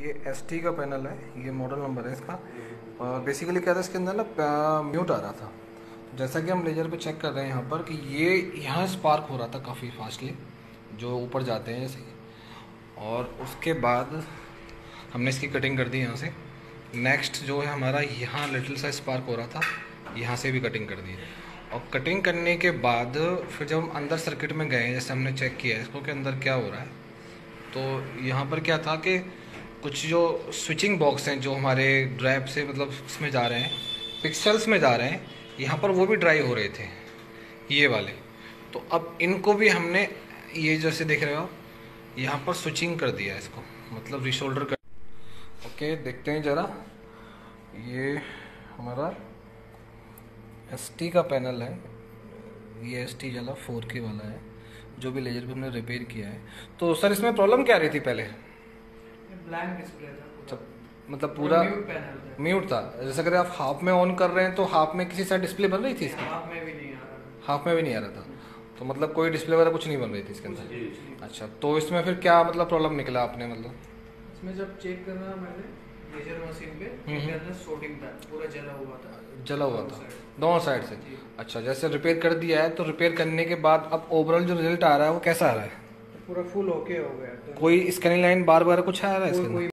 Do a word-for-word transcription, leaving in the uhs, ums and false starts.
ये S T का panel है, ये मॉडल नंबर है इसका। और बेसिकली क्या था इसके अंदर ना म्यूट आ रहा था। जैसा कि हम लेजर पे चेक कर रहे हैं यहाँ पर कि ये यहाँ स्पार्क हो रहा था काफ़ी फास्टली, जो ऊपर जाते हैं जैसे। और उसके बाद हमने इसकी कटिंग कर दी यहाँ से। नेक्स्ट जो है हमारा यहाँ लिटिल सा स्पार्क हो रहा था, यहाँ से भी कटिंग कर दी। और कटिंग करने के बाद फिर जब हम अंदर सर्किट में गए, जैसे हमने चेक किया इसको कि अंदर क्या हो रहा है, तो यहाँ पर क्या था कि कुछ जो स्विचिंग बॉक्स हैं जो हमारे ड्राइव से मतलब उसमें जा रहे हैं, पिक्सल्स में जा रहे हैं, यहाँ पर वो भी ड्राई हो रहे थे ये वाले। तो अब इनको भी हमने ये जैसे देख रहे हो यहाँ पर स्विचिंग कर दिया इसको, मतलब रिशोल्डर कर। ओके देखते हैं ज़रा, ये हमारा एस टी का पैनल है, ये एस टी जला फोर के वाला है जो भी लेजर पे हमने रिपेयर किया है। तो सर इसमें प्रॉब्लम क्या आ रही थी पहले? ब्लैंक डिस्प्ले था पूरा। मतलब पूरा म्यूट पैनल था। म्यूट था। जैसे अगर आप हाफ में ऑन कर रहे हैं तो हाफ में किसी साइड डिस्प्ले बन रही थी इसकी? हाफ में भी नहीं आ रहा। हाफ में भी नहीं आ रहा था, तो मतलब कोई डिस्प्ले वगैरह कुछ नहीं बन रही थी इसके अंदर? अच्छा, तो इसमें फिर क्या मतलब प्रॉब्लम निकला आपने? मतलब इसमें जब चेक करना मैंने लेजर मशीन पे, इसके अंदर सोडिंग था, पूरा जला हुआ था। जला हुआ था दोनों साइड से? अच्छा, जैसे रिपेयर कर दिया है तो रिपेयर करने के बाद अब ओवरऑल जो रिजल्ट आ रहा है वो कैसा आ रहा है? पूरा फुल ओके हो गया। कोई स्कैनिंग लाइन बार बार कुछ आ रहा है इसके अंदर?